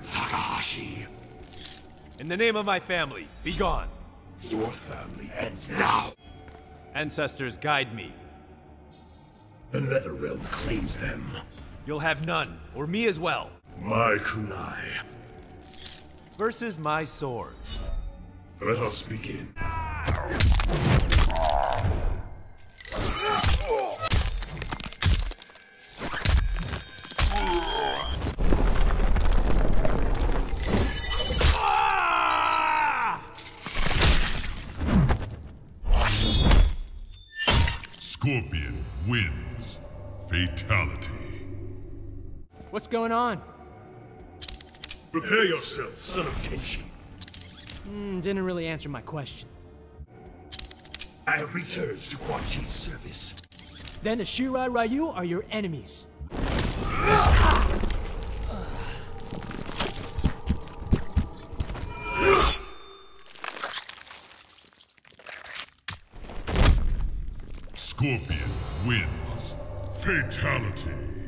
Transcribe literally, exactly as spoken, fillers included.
Takahashi. In the name of my family, be gone. Your family ends now. Ancestors, guide me. The Netherrealm claims them. You'll have none, or me as well. My kunai. Versus my sword. Let us begin. Scorpion wins. Fatality. What's going on? Prepare yourself, son of Kenshi. Hmm, didn't really answer my question. I have returned to Quan Chi's service. Then the Shirai Ryu are your enemies. Scorpion wins. Fatality.